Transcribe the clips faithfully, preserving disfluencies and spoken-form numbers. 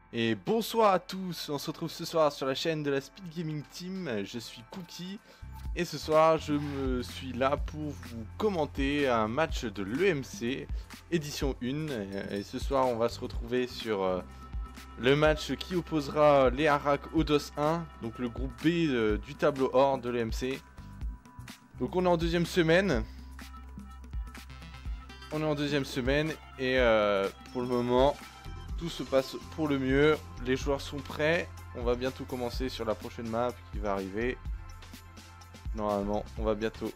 Et bonsoir à tous, on se retrouve ce soir sur la chaîne de la Speed Gaming Team, je suis Cookie et ce soir je me suis là pour vous commenter un match de l'E M C édition un et ce soir on va se retrouver sur euh, le match qui opposera les Arak au DOS un, donc le groupe B euh, du tableau or de l'E M C. Donc on est en deuxième semaine, on est en deuxième semaine et euh, pour le moment tout se passe pour le mieux, les joueurs sont prêts, on va bientôt commencer sur la prochaine map qui va arriver. Normalement, on va bientôt.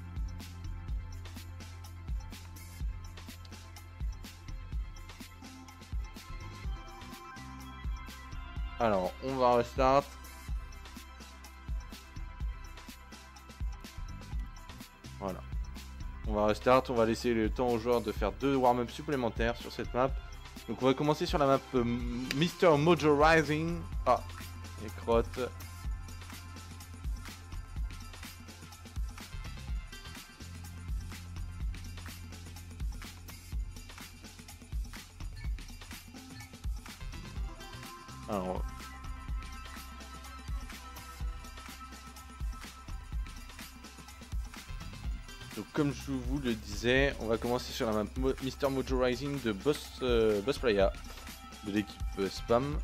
Alors, on va restart. Voilà. On va restart, on va laisser le temps aux joueurs de faire deux warm-up supplémentaires sur cette map. Donc on va commencer sur la map euh, Mister Mojo Rising. Ah, les crottes. Alors. Donc comme je vous le disais, on va commencer sur la map Mo Mister Mojo Rising de Boss, euh, Boss Playa de l'équipe euh, Spam.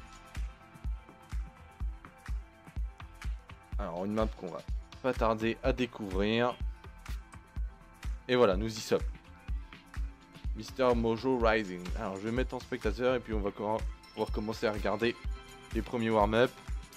Alors une map qu'on va pas tarder à découvrir. Et voilà, nous y sommes. Mister Mojo Rising. Alors je vais mettre en spectateur et puis on va pouvoir commencer à regarder les premiers warm-up.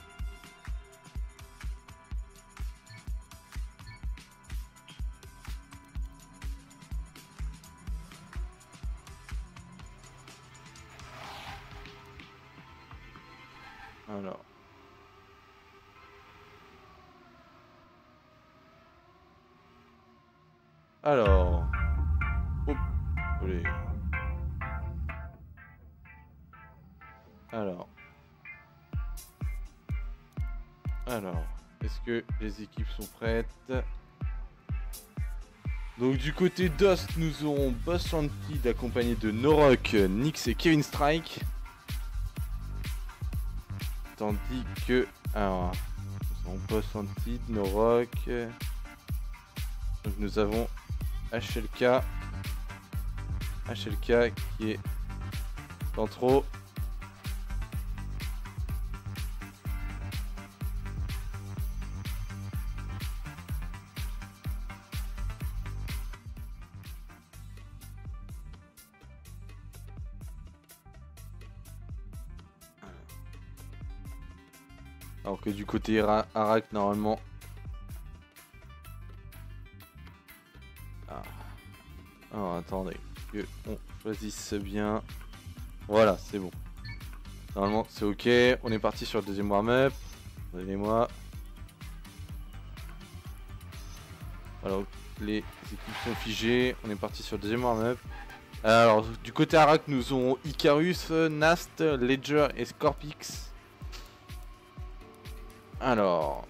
Alors. Alors. Oh. Allez. Alors. Alors. Est-ce que les équipes sont prêtes? Donc du côté Dust, nous aurons Boss Wanted accompagné de Norok, Nyx et Kevin Strike. Tandis que... Alors... Nous avons Boss Wanted, Norok... Donc nous avons H L K. H L K qui est en trop. Alors que du côté Arak, normalement... Ah. Alors attendez, que on choisisse bien. Voilà, c'est bon. Normalement c'est ok, on est parti sur le deuxième warm-up. Donnez-moi. Alors les équipes sont figées, on est parti sur le deuxième warm-up. Alors du côté Arak, nous aurons Icarus, Nast, Ledger et Scorpix. Alors...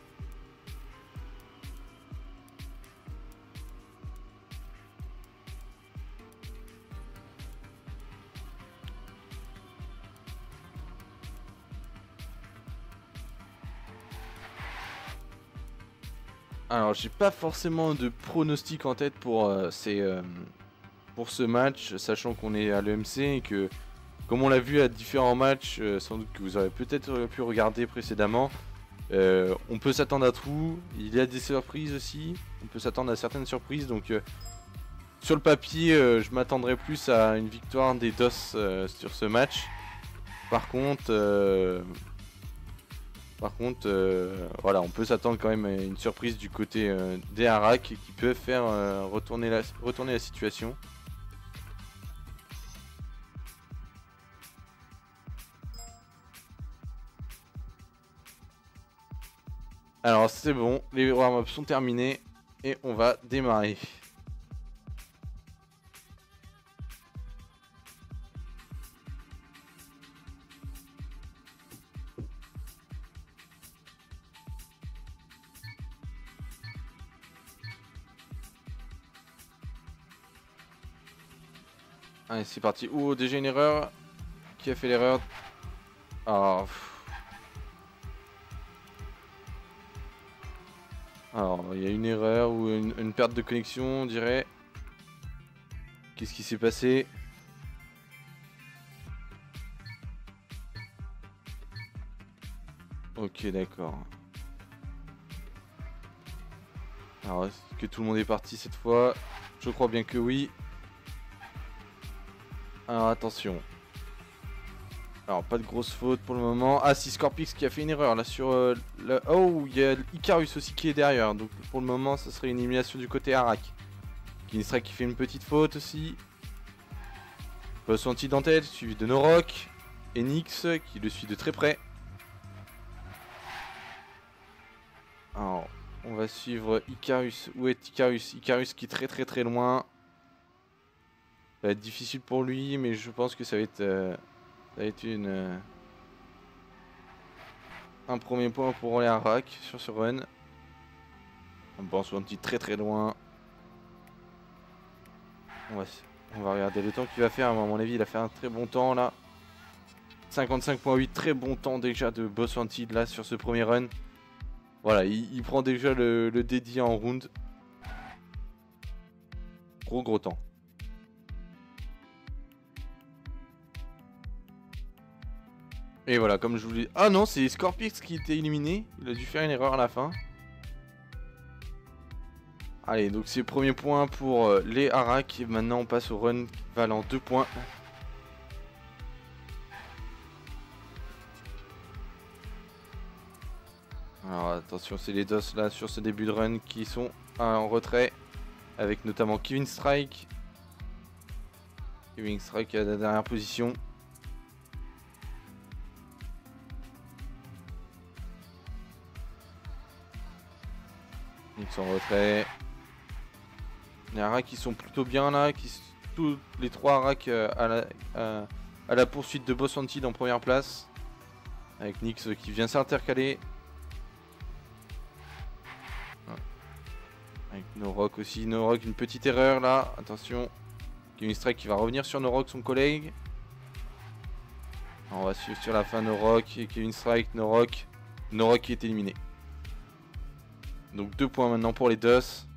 Alors j'ai pas forcément de pronostic en tête pour, euh, ces, euh, pour ce match, sachant qu'on est à l'E M C et que, comme on l'a vu à différents matchs, euh, sans doute que vous aurez peut-être pu regarder précédemment, euh, on peut s'attendre à tout, il y a des surprises aussi, on peut s'attendre à certaines surprises, donc euh, sur le papier euh, je m'attendrai plus à une victoire des DOS euh, sur ce match. Par contre... Euh, Par contre, euh, voilà, on peut s'attendre quand même à une surprise du côté euh, des Arak qui peut faire euh, retourner, la, retourner la situation. Alors c'est bon, les warm-up sont terminés et on va démarrer. Allez, c'est parti. Oh, déjà une erreur. Qui a fait l'erreur? Ah, pff. Alors, il y a une erreur ou une, une perte de connexion, on dirait. Qu'est-ce qui s'est passé? Ok, d'accord. Alors, est-ce que tout le monde est parti cette fois? Je crois bien que oui. Alors, attention. Alors, pas de grosse faute pour le moment. Ah, si, Scorpix qui a fait une erreur là sur euh, le... Oh, il y a Icarus aussi qui est derrière. Donc, pour le moment, ça serait une élimination du côté Arak. Kinstrike qui fait une petite faute aussi. Boss anti-dentelle, suivi de Norok. Et Nyx qui le suit de très près. Alors, on va suivre Icarus. Où est Icarus? Icarus qui est très très très loin. Ça va être difficile pour lui, mais je pense que ça va être... Euh... Ça va être une, euh, un premier point pour les Arak sur ce run. On pense un petit très très loin. On va, on va regarder le temps qu'il va faire. À mon avis, il a fait un très bon temps là. cinquante-cinq virgule huit, très bon temps déjà de Boss Wanted là sur ce premier run. Voilà, il, il prend déjà le, le dédié en round. Gros gros temps. Et voilà, comme je vous l'ai... Ah non, c'est Scorpix qui était éliminé. Il a dû faire une erreur à la fin. Allez, donc c'est premier point pour euh, les Arak. Et maintenant, on passe au run valant deux points. Alors attention, c'est les D O S là sur ce début de run qui sont en retrait. Avec notamment Kevin Strike. Kevin Strike à la dernière position. Ils sont en retrait. Les Arak qui sont plutôt bien là. Qui, tous les trois Arak euh, à, la, à, à la poursuite de Boss Wanted en première place. Avec Nyx qui vient s'intercaler. Avec Norok aussi. Norok, une petite erreur là. Attention. Kevin Strike qui va revenir sur Norok, son collègue. On va suivre sur la fin Norok et Kevin Strike, Norok. Norok qui est éliminé. Donc deux points maintenant pour les D O S.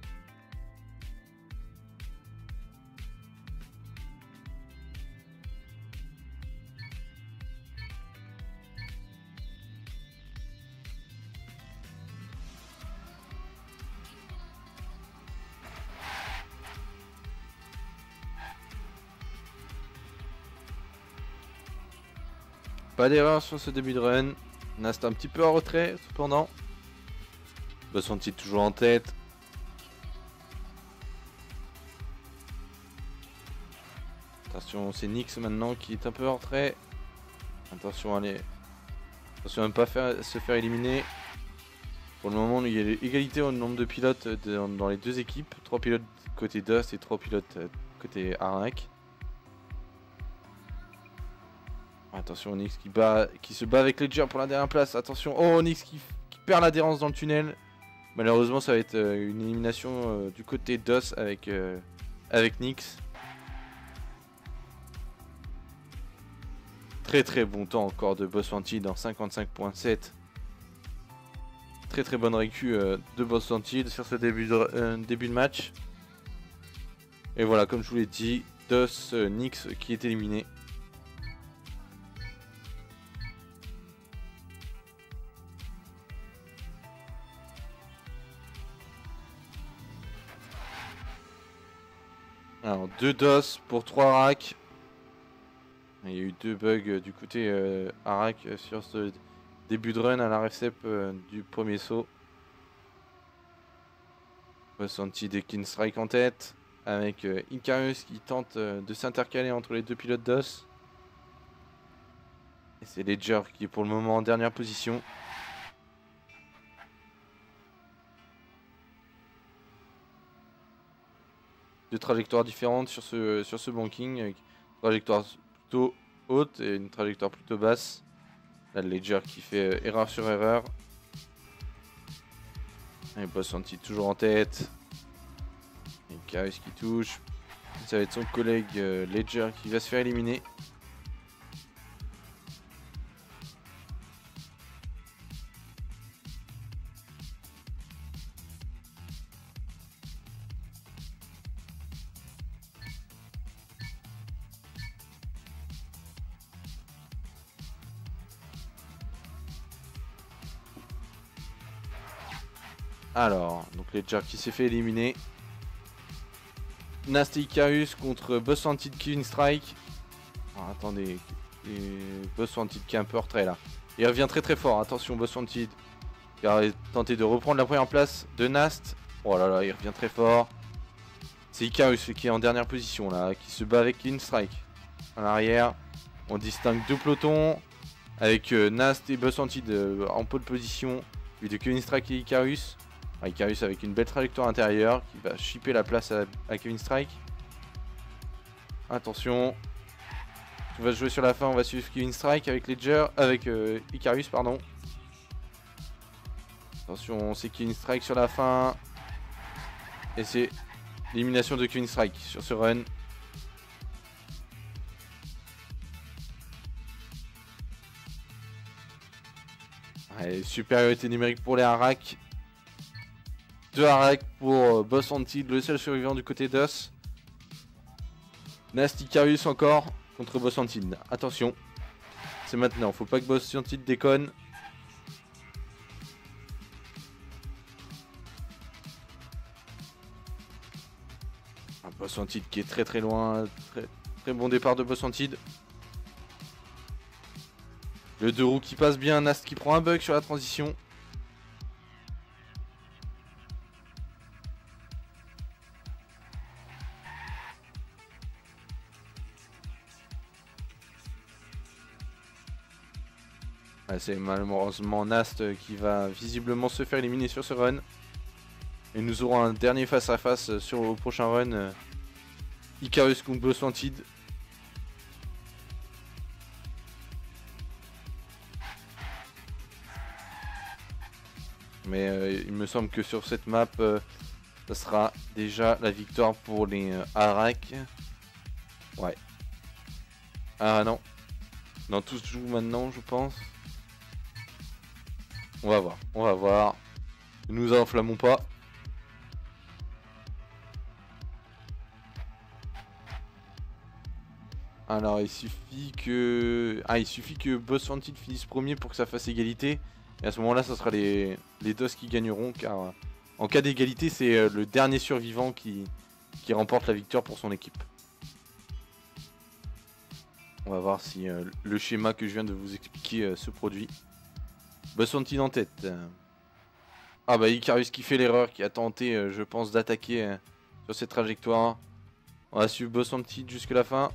Pas d'erreur sur ce début de run. Nast un petit peu en retrait cependant. Boss Wanted toujours en tête. Attention, c'est Nyx maintenant qui est un peu en retrait. Attention, allez. Attention à ne pas faire, se faire éliminer. Pour le moment, il y a l'égalité au nombre de pilotes de, dans les deux équipes. trois pilotes côté D O S et trois pilotes côté Arak. Attention, Nyx qui, bat, qui se bat avec Ledger pour la dernière place. Attention, oh, Nyx qui, qui perd l'adhérence dans le tunnel. Malheureusement, ça va être euh, une élimination euh, du côté D O S avec, euh, avec Nyx. Très très bon temps encore de Boss Wanted en cinquante-cinq virgule sept. Très très bonne récu euh, de Boss Wanted sur ce début de, euh, début de match. Et voilà, comme je vous l'ai dit, D O S euh, Nyx qui est éliminé. Alors deux D O S pour trois Arak. Il y a eu deux bugs du côté euh, Arak sur ce début de run à la récep euh, du premier saut. Boss Wanted et Kevin Strike en tête. Avec euh, Icarus qui tente euh, de s'intercaler entre les deux pilotes D O S. Et c'est Ledger qui est pour le moment en dernière position. Deux trajectoires différentes sur ce, sur ce banking. Avec une trajectoire plutôt haute et une trajectoire plutôt basse. Là, Ledger qui fait euh, erreur sur erreur. Et Boss Wanted toujours en tête. Et Icarus qui touche. Ça va être son collègue euh, Ledger qui va se faire éliminer. Alors, donc Ledger qui s'est fait éliminer. Nasty Icarus contre Boss Wanted Kevin Strike. Oh, attendez, et Boss Wanted qui est un peu en retrait là. Il revient très très fort, attention Boss Wanted. Il a tenté de reprendre la première place de Nast. Oh là là, il revient très fort. C'est Icarus qui est en dernière position là, qui se bat avec Kevin Strike. À l'arrière, on distingue deux pelotons. Avec euh, Nast et Boss Wanted euh, en pole position. Lui de Kevin Strike et Icarus. Ah, Icarus avec une belle trajectoire intérieure qui va shipper la place à, à Kevin Strike. Attention. On va jouer sur la fin, on va suivre Kevin Strike avec Ledger, avec euh, Icarus pardon. Attention, c'est Kevin Strike sur la fin. Et c'est l'élimination de Kevin Strike sur ce run. Allez, supériorité numérique pour les Harak. Deux Harak pour euh, Boss Wanted, le seul survivant du côté d'Os. Nasty Icarus encore contre Boss Wanted. Attention, c'est maintenant, faut pas que Boss Wanted déconne. Un Boss Wanted qui est très très loin. Très, très bon départ de Boss Wanted. Le deux roues qui passe bien, Nast qui prend un bug sur la transition. Ah, c'est malheureusement Nast qui va visiblement se faire éliminer sur ce run. Et nous aurons un dernier face à face sur le prochain run. Icarus contre Boss Wanted. Mais euh, il me semble que sur cette map, euh, ça sera déjà la victoire pour les euh, Harak. Ouais. Ah non. Non, tous jouent maintenant, je pense. On va voir, on va voir. Ne nous enflammons pas. Alors il suffit que... Ah il suffit que Boss Wanted finisse premier pour que ça fasse égalité. Et à ce moment là ça sera les, les D O S qui gagneront. Car euh, en cas d'égalité c'est euh, le dernier survivant qui, qui remporte la victoire pour son équipe. On va voir si euh, le schéma que je viens de vous expliquer euh, se produit. Boss Wanted en tête. Ah bah Icarus qui fait l'erreur, qui a tenté euh, je pense d'attaquer euh, sur cette trajectoire. On va suivre Boss Wanted jusqu'à la fin.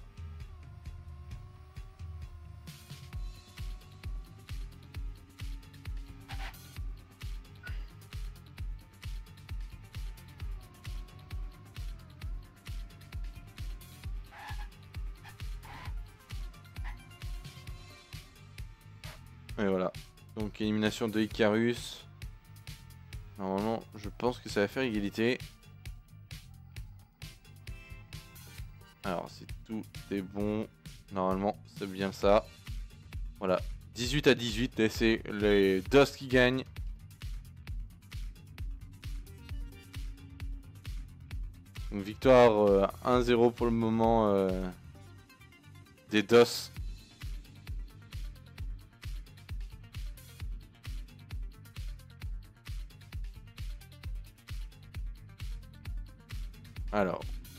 Et voilà. Donc élimination de Icarus. Normalement, je pense que ça va faire égalité. Alors, si tout est bon, normalement, c'est bien ça. Voilà. dix-huit à dix-huit, et c'est les D O S qui gagnent. Donc, victoire euh, un zéro pour le moment euh, des D O S. Alors.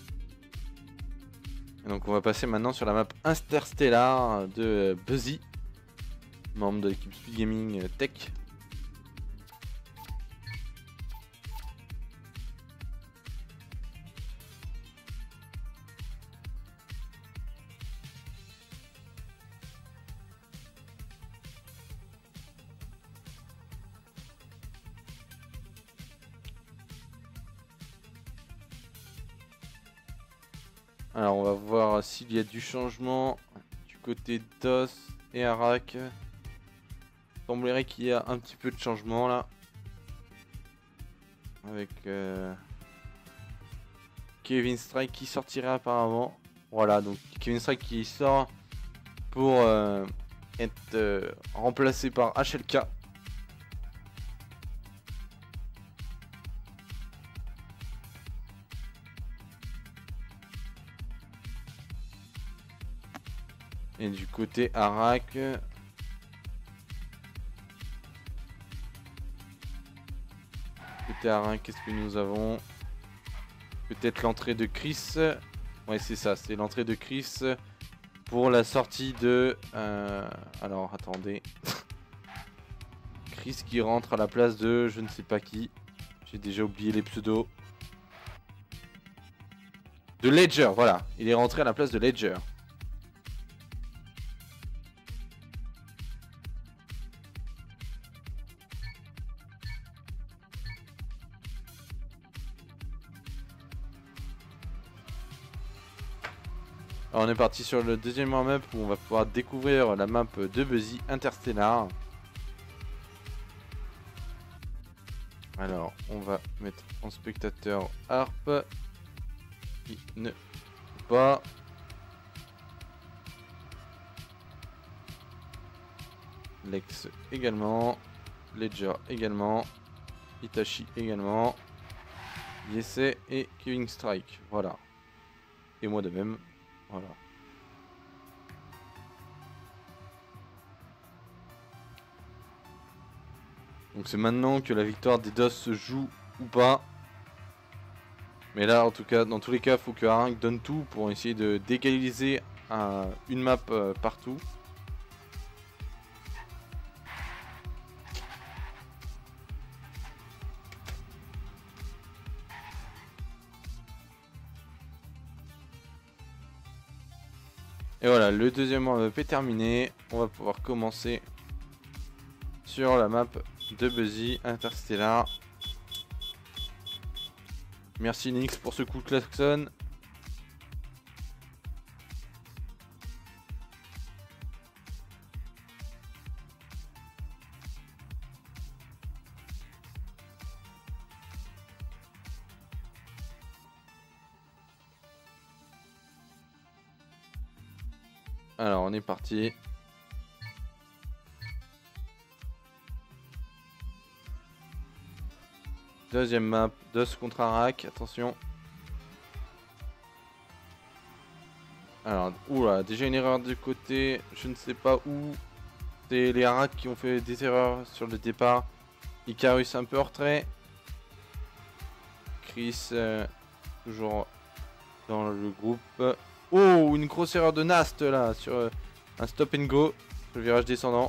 Et donc on va passer maintenant sur la map Interstellar de Buzzy, membre de l'équipe Speed Gaming Tech. Alors on va voir s'il y a du changement du côté D O S et Harak. Il semblerait qu'il y a un petit peu de changement là. Avec euh, Kevin Strike qui sortirait apparemment. Voilà, donc Kevin Strike qui sort pour euh, être euh, remplacé par H L K. Et du côté Harak, Côté Harak, qu'est-ce que nous avons? Peut-être l'entrée de Chris. Ouais, c'est ça, c'est l'entrée de Chris pour la sortie de... Euh... Alors, attendez. Chris qui rentre à la place de je ne sais pas qui. J'ai déjà oublié les pseudos. De Ledger, voilà. Il est rentré à la place de Ledger. Alors on est parti sur le deuxième map où on va pouvoir découvrir la map de Buzzy Interstellar. Alors on va mettre en spectateur Harp qui ne pas. Lex également, Ledger également, Itachi également, Yese et Kevin Strike, voilà. Et moi de même. Voilà. Donc c'est maintenant que la victoire des D O S se joue ou pas. Mais là en tout cas, dans tous les cas, il faut que Harak donne tout pour essayer de d'égaliser un, une map euh, partout. Et voilà, le deuxième warm-up est terminé. On va pouvoir commencer sur la map de Buzzy Interstellar. Merci Nix pour ce coup de klaxon. Alors on est parti. Deuxième map, D O S contre Harak, attention. Alors, oula, déjà une erreur de côté, je ne sais pas où. C'est les Harak qui ont fait des erreurs sur le départ. Icarus un peu en retrait. Chris, euh, toujours dans le groupe. Oh, une grosse erreur de Nast là, sur euh, un stop and go, sur le virage descendant.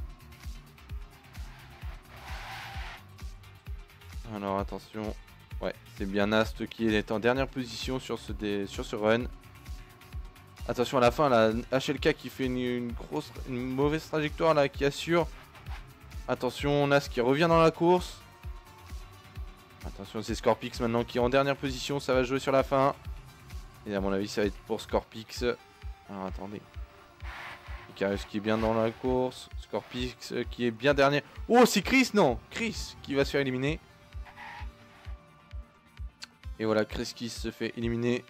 Alors attention, ouais, c'est bien Nast qui est en dernière position sur ce, dé, sur ce run. Attention à la fin, la H L K qui fait une, une grosse, une mauvaise trajectoire là, qui assure. Attention, Nast qui revient dans la course. Attention, c'est Scorpix maintenant qui est en dernière position, ça va jouer sur la fin. Et à mon avis, ça va être pour Scorpix. Alors attendez. Icarus qui est bien dans la course. Scorpix qui est bien dernier. Oh, c'est Chris, non, Chris qui va se faire éliminer. Et voilà, Chris qui se fait éliminer.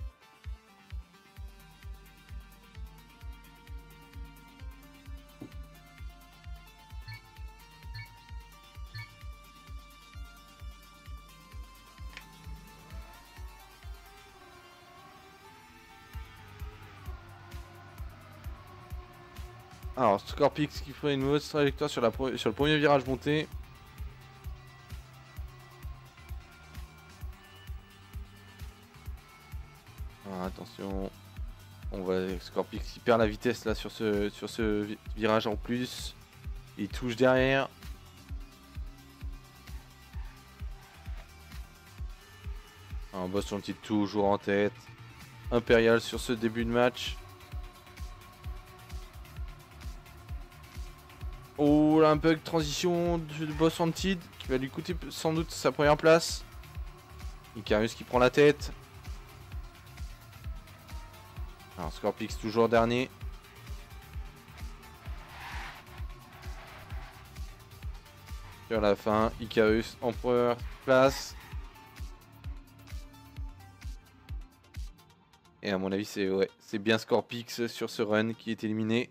Alors, Scorpix qui ferait une mauvaise trajectoire sur, la sur le premier virage monté. Alors, attention. On va Scorpix qui perd la vitesse là sur ce, sur ce virage en plus. Il touche derrière. Alors, Boss son titre toujours en tête. Impérial sur ce début de match. Oh là, un bug transition de Boss Antid qui va lui coûter sans doute sa première place. Icarus qui prend la tête. Alors Scorpix toujours dernier. Sur la fin, Icarus en première place. Et à mon avis c'est ouais, c'est bien Scorpix sur ce run qui est éliminé.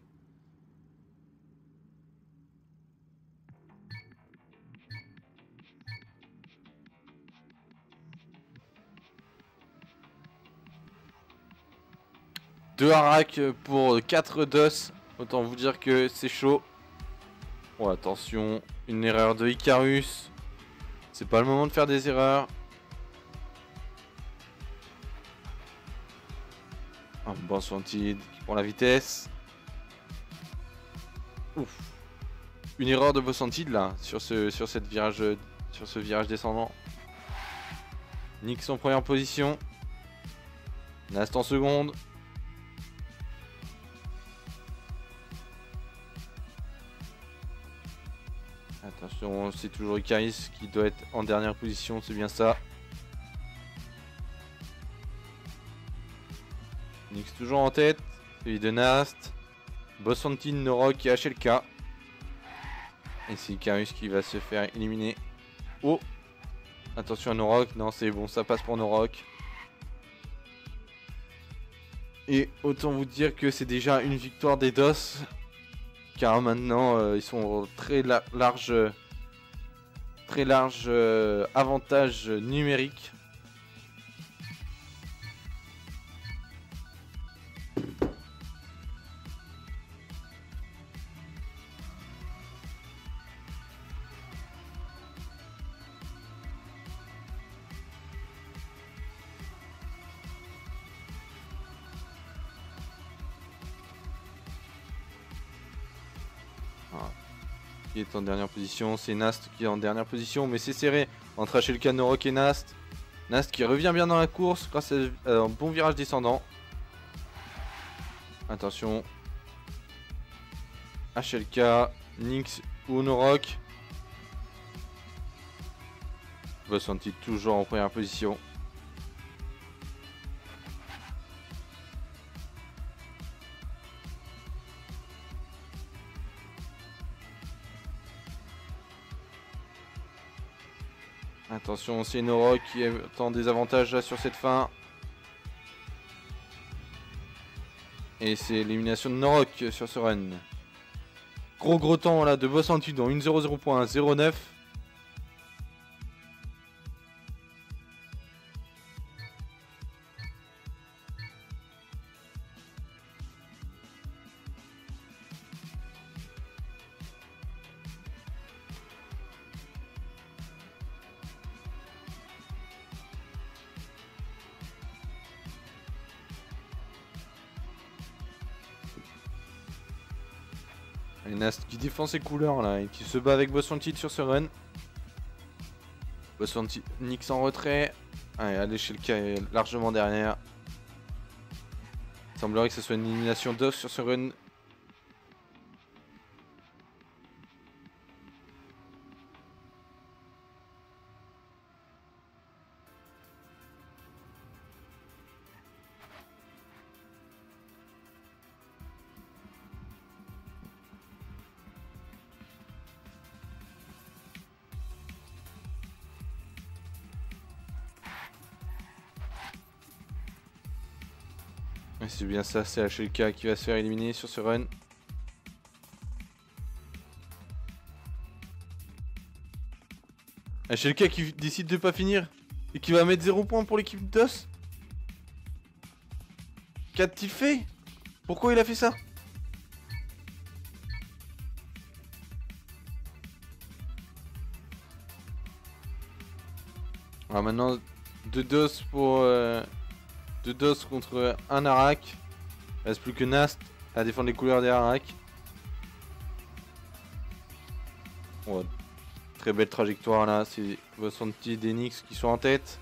Deux Harak pour quatre D O S. Autant vous dire que c'est chaud. Oh attention, une erreur de Icarus. C'est pas le moment de faire des erreurs. Un bon Santid qui prend la vitesse. Ouf. Une erreur de Bossantid là sur ce sur cette virage sur ce virage descendant. Nyx en première position. Nast en seconde. Attention, c'est toujours Icaris qui doit être en dernière position, c'est bien ça. Nyx toujours en tête, celui de Nast. Bossantid, Norok et H L K. Et c'est Icarus qui va se faire éliminer. Oh! Attention à Norok, non c'est bon, ça passe pour Norok. Et autant vous dire que c'est déjà une victoire des D O S. Car maintenant euh, ils sont très la large, très large euh, avantage numérique. Qui est en dernière position, c'est Nast qui est en dernière position, mais c'est serré entre H L K, Norok et Nast. Nast qui revient bien dans la course grâce à un bon virage descendant. Attention. H L K, Nyx ou Norok. Bossantid toujours en première position. Attention, c'est Norok qui attend des avantages là sur cette fin. Et c'est l'élimination de Norok sur ce run. Gros gros temps là de Bossantid dans une zéro zéro point zéro neuf. Et Nast qui défend ses couleurs là et qui se bat avec Bossantid sur ce run. Bossantid, Nyx en retrait. Allez, allez chez le K est largement derrière. Il semblerait que ce soit une élimination d'off sur ce run. C'est bien ça, c'est H L K qui va se faire éliminer sur ce run. H L K qui décide de pas finir et qui va mettre zéro point pour l'équipe D O S. Qu'a-t-il fait? Pourquoi il a fait ça? Alors maintenant deux D O S pour... Euh... deux D O S contre un Arak. Il reste plus que Nast à défendre les couleurs des Arak. Oh, très belle trajectoire là, c'est Bossantid et Nyx qui sont en tête.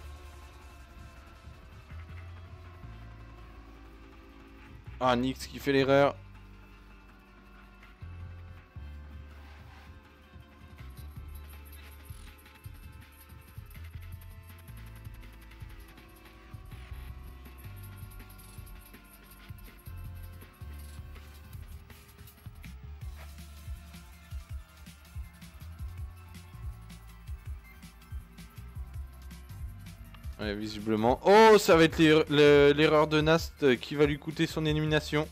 Ah, Nyx qui fait l'erreur. Ouais, visiblement. Oh, ça va être l'erreur de Nast qui va lui coûter son élimination.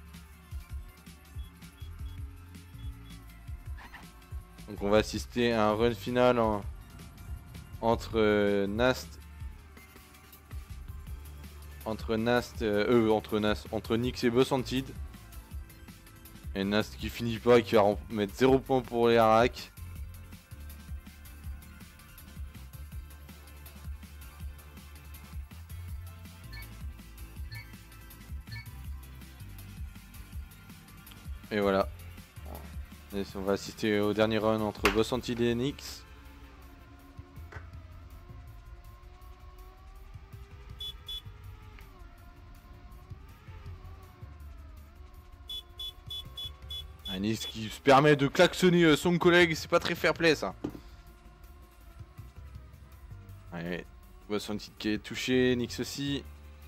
Donc on va assister à un run final en... entre euh, Nast... Entre Nast... Euh, euh, entre Nast... Entre Nyx et Bossantid. Et Nast qui finit pas, qui va mettre zéro point pour les Arak. Et voilà. Et on va assister au dernier run entre Boss Antid et Nyx. Un Nyx qui se permet de klaxonner son collègue, c'est pas très fair play ça. Allez, Boss Antid qui est touché, Nyx aussi.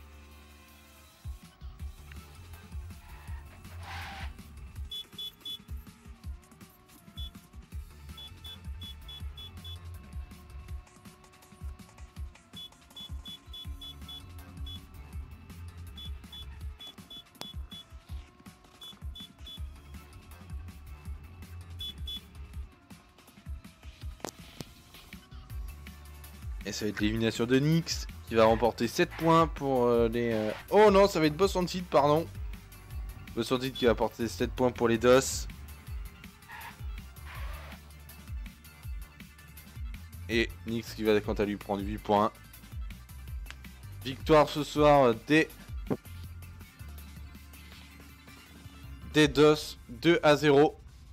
Et ça va être l'élimination de Nyx qui va remporter sept points pour euh, les... Euh... Oh non, ça va être Boss Antid, pardon. Boss Antid qui va porter sept points pour les D O S. Et Nyx qui va quant à lui prendre huit points. Victoire ce soir des... des D O S deux à zéro.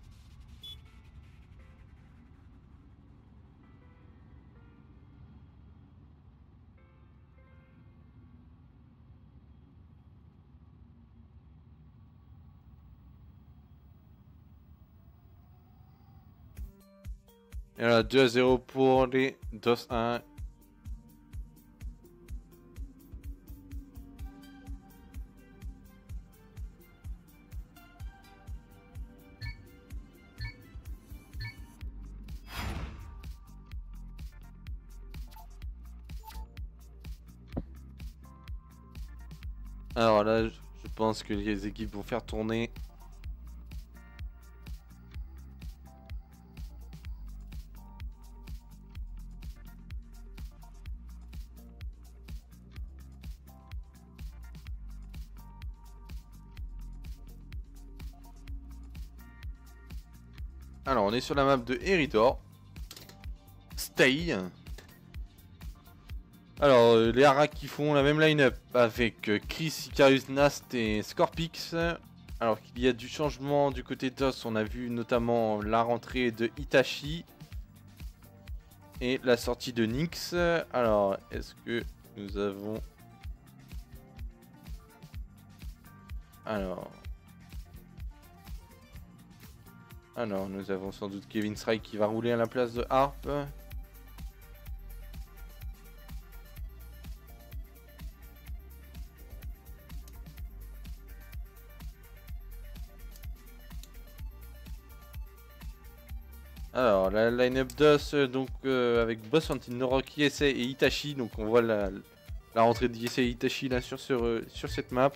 Et voilà, deux à zéro pour les D O S un. Alors là, je pense que les équipes vont faire tourner. Alors, on est sur la map de Eritor. Stay. Alors, euh, les Harak qui font la même line-up avec euh, Chris, Icarus, Nast et Scorpix. Alors qu'il y a du changement du côté D O S, on a vu notamment la rentrée de Itachi et la sortie de Nyx. Alors, est-ce que nous avons... Alors... Alors, nous avons sans doute Kevin Strike qui va rouler à la place de Harp. Alors, la line-up D O S, donc euh, avec Boss Antid, Norok, Yesei et Itachi. Donc, on voit la, la rentrée de Yesei et Itachi là sur, sur, euh, sur cette map.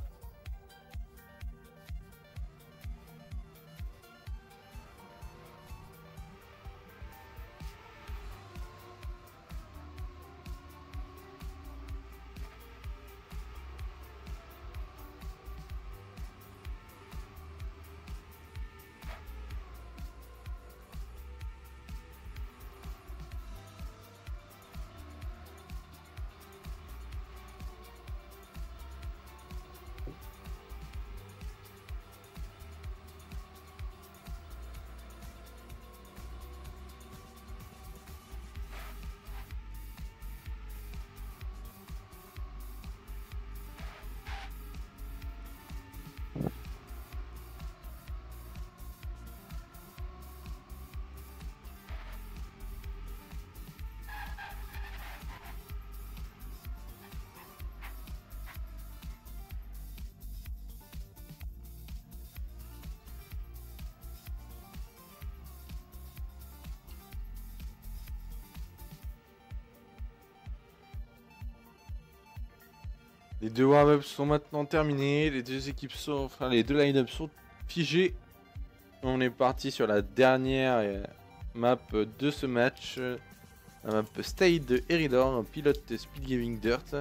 Les deux warm-ups sont maintenant terminés, les deux équipes sont, enfin les deux line-up sont figés. On est parti sur la dernière euh, map de ce match, euh, la map Stay de Eridor, un pilote de Speed Gaming Dirt.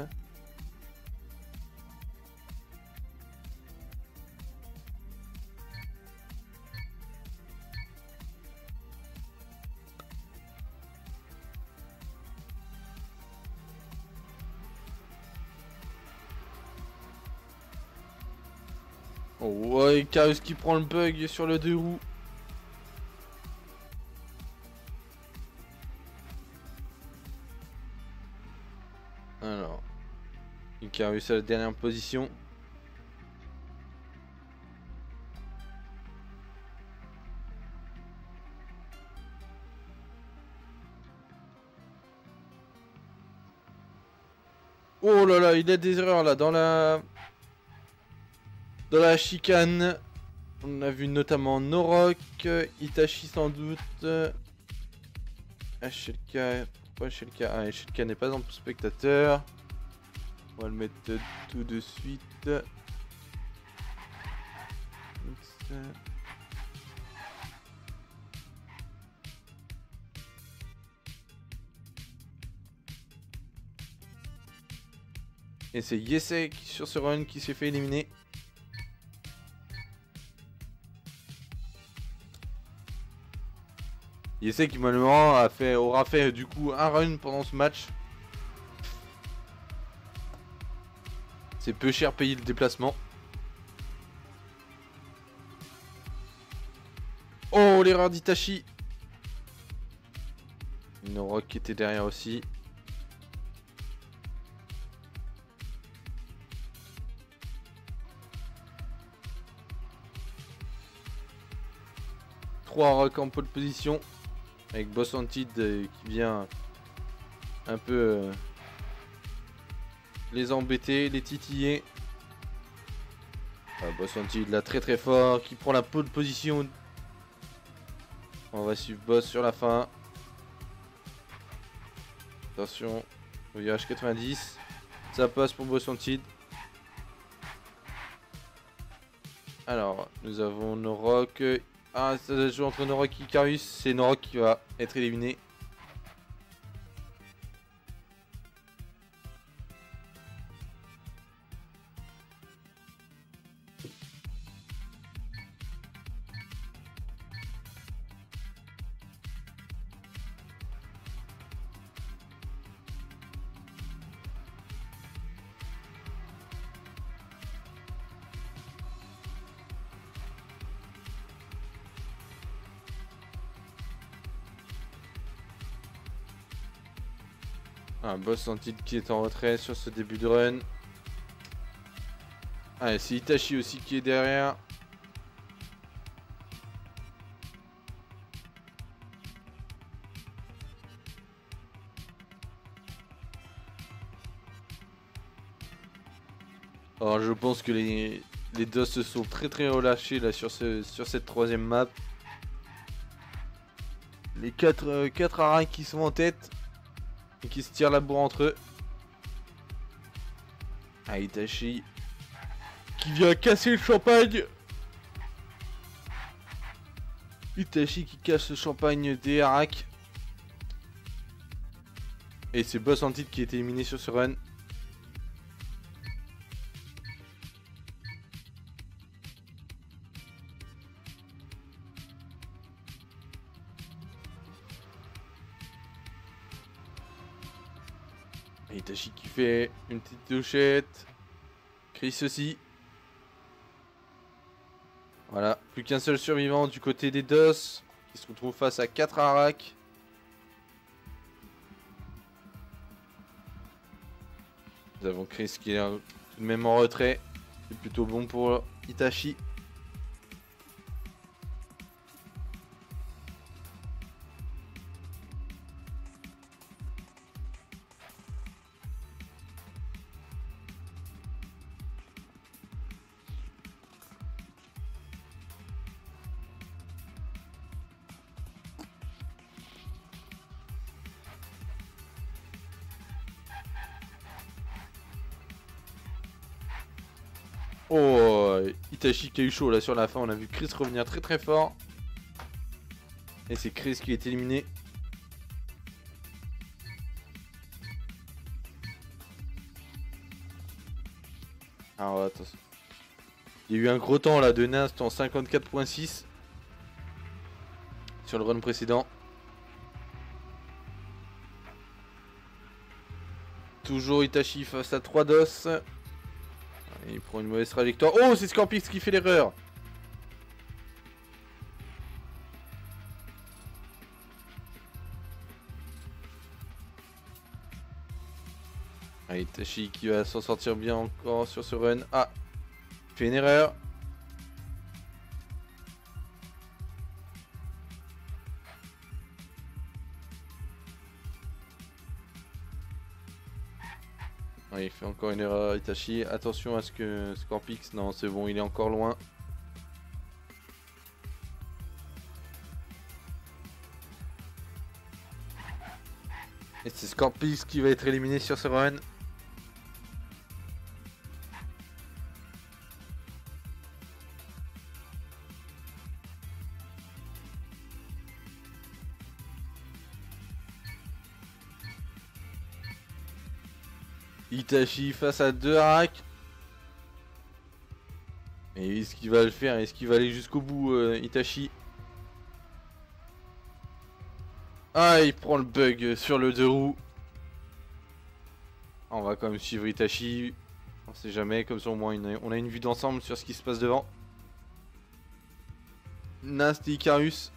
Oh ouais, Karius qui prend le bug sur le deux roues. Alors, Karius à la dernière position. Oh là là, il a des erreurs là dans la dans la chicane. On a vu notamment Norok, Itachi sans doute. H L K, pourquoi H L K? Ah, H L K n'est pas en spectateur. On va le mettre tout de suite. Et c'est Yesek sur ce run qui s'est fait éliminer. Yesek qui malheureusement a fait, aura fait du coup un run pendant ce match. C'est peu cher payé le déplacement. Oh, l'erreur d'Itachi. Norok qui était derrière aussi. trois Rock en pole position. Avec Boss Antid euh, qui vient un peu euh, les embêter, les titiller. Ah, Boss Antid là très très fort qui prend la pole position. On va suivre Boss sur la fin. Attention au virage quatre-vingt-dix. Ça passe pour Boss Antid. Alors nous avons Norok. Ah, ça se joue entre Norok et Karius. C'est Norok qui va être éliminé. Un Boss Antid qui est en retrait sur ce début de run. Ah, c'est Itachi aussi qui est derrière. Alors je pense que les, les dos se sont très très relâchés là sur, ce, sur cette troisième map. Les quatre, euh, quatre Arai qui sont en tête. Et qui se tirent la bourre entre eux. Ah, Itachi qui vient casser le champagne. Itachi qui casse le champagne des Arak. Et c'est Boss Antid qui est éliminé sur ce run. Itachi qui fait une petite touchette. Chris aussi. Voilà, plus qu'un seul survivant du côté des D O S. Qui se retrouve face à quatre Arak. Nous avons Chris qui est tout de même en retrait. C'est plutôt bon pour Itachi. Oh, Itachi qui a eu chaud là sur la fin. On a vu Chris revenir très très fort. Et c'est Chris qui est éliminé. Alors attention. Il y a eu un gros temps là de Nast en cinquante-quatre point six. Sur le run précédent. Toujours Itachi face à trois D O S. Et il prend une mauvaise trajectoire. Oh, c'est Scorpix qui fait l'erreur. Ah, Itachi qui va s'en sortir bien encore sur ce run. Ah, il fait une erreur. Ah, il fait encore une erreur Itachi. Attention à ce que Scorpix... Non, c'est bon, il est encore loin. Et c'est Scorpix qui va être éliminé sur ce run. Itachi face à deux haracs. Et est-ce qu'il va le faire? Est-ce qu'il va aller jusqu'au bout, euh, Itachi? Ah, il prend le bug sur le deux roues. On va quand même suivre Itachi. On sait jamais, comme ça au moins on a une vue d'ensemble sur ce qui se passe devant. Nast et Icarus.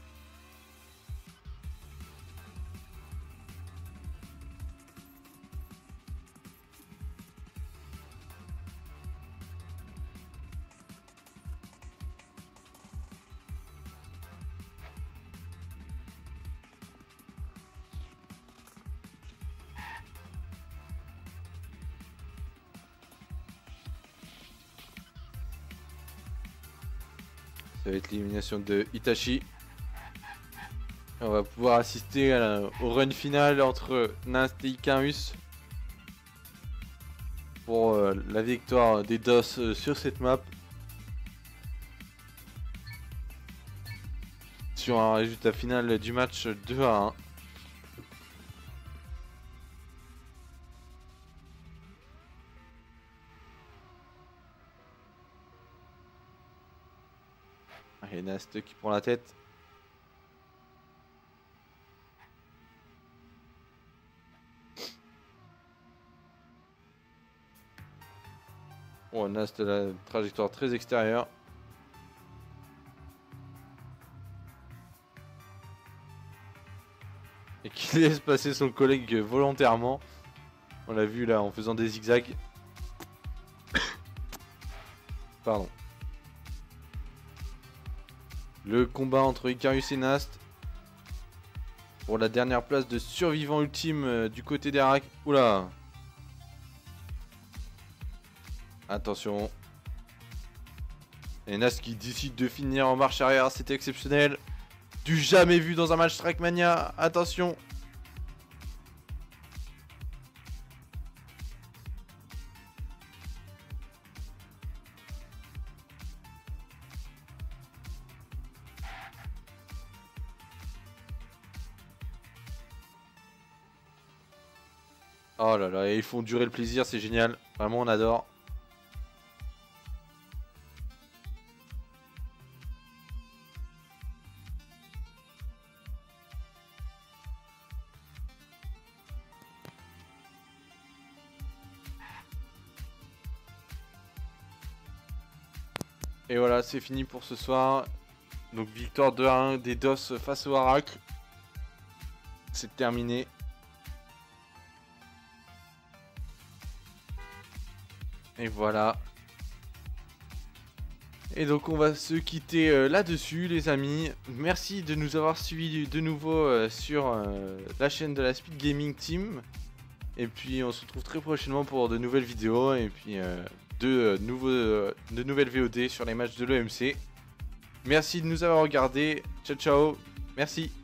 Ça va être l'élimination de Itachi. On va pouvoir assister à la, au run final entre Nast et Icarus pour euh, la victoire des D O S euh, sur cette map. Sur un résultat final du match deux à un. Et Nast qui prend la tête. Oh, Nast la trajectoire très extérieure. Et qui laisse passer son collègue volontairement. On l'a vu là en faisant des zigzags. Pardon. Le combat entre Icarus et Nast pour la dernière place de survivant ultime euh, du côté des haracs. Oula. Attention. Et Nast qui décide de finir en marche arrière, c'était exceptionnel. Du jamais vu dans un match Trackmania. Attention. Oh là là, et ils font durer le plaisir, c'est génial. Vraiment, on adore. Et voilà, c'est fini pour ce soir. Donc victoire deux à un des D O S face au Harak. C'est terminé. Et voilà. Et donc on va se quitter euh, là-dessus les amis. Merci de nous avoir suivis de nouveau euh, sur euh, la chaîne de la Speed Gaming Team. Et puis on se retrouve très prochainement pour de nouvelles vidéos. Et puis euh, de, euh, nouveaux, euh, de nouvelles V O D sur les matchs de l'E M C. Merci de nous avoir regardés. Ciao ciao. Merci.